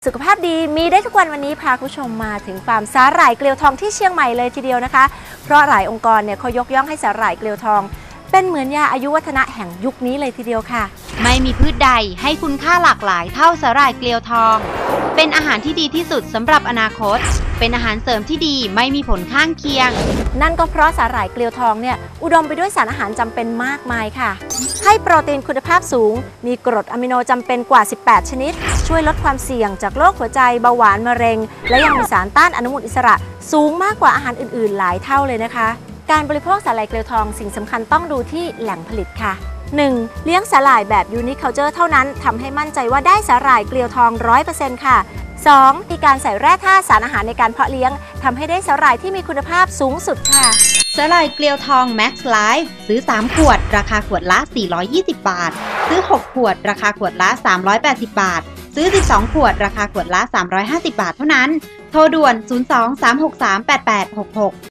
สุขภาพดีมีได้ทุกวันนี้พาคุณผู้ชมมาถึงฟาร์มสาหร่ายเกลียวทองที่เชียงใหม่เลยทีเดียวนะคะเพราะหลายองค์กรเนี่ยเขายกย่องให้สาหร่ายเกลียวทองเป็นเหมือนยาอายุวัฒนะแห่งยุคนี้เลยทีเดียวค่ะไม่มีพืชใดให้คุณค่าหลากหลายเท่าสาหร่ายเกลียวทองเป็นอาหารที่ดีที่สุดสำหรับอนาคตเป็นอาหารเสริมที่ดีไม่มีผลข้างเคียงนั่นก็เพราะสาหร่ายเกลียวทองเนี่ยอุดมไปด้วยสารอาหารจำเป็นมากมายค่ะให้โปรตีนคุณภาพสูงมีกรดอะมิโนจำเป็นกว่า18ชนิดช่วยลดความเสี่ยงจากโรคหัวใจเบาหวานมะเร็งและยังมีสารต้านอนุมูลอิสระสูงมากกว่าอาหารอื่นๆหลายเท่าเลยนะคะการบริโภคสาหร่ายเกลียวทองสิ่งสำคัญต้องดูที่แหล่งผลิตค่ะ 1. เลี้ยงสาหร่ายแบบยูนิคเคาเจอร์เท่านั้นทำให้มั่นใจว่าได้สาหร่ายเกลียวทอง 100% ค่ะ 2. มีการใส่แร่ธาตุสารอาหารในการเพาะเลี้ยงทำให้ได้สาหร่ายที่มีคุณภาพสูงสุดค่ะสาหร่ายเกลียวทอง Max Life ซื้อ3ขวดราคาขวดละ420 บาทซื้อ6ขวดราคาขวดละ380 บาทซื้อ12ขวดราคาขวดละ350 บาทเท่านั้นโทรด่วน 02 363 8866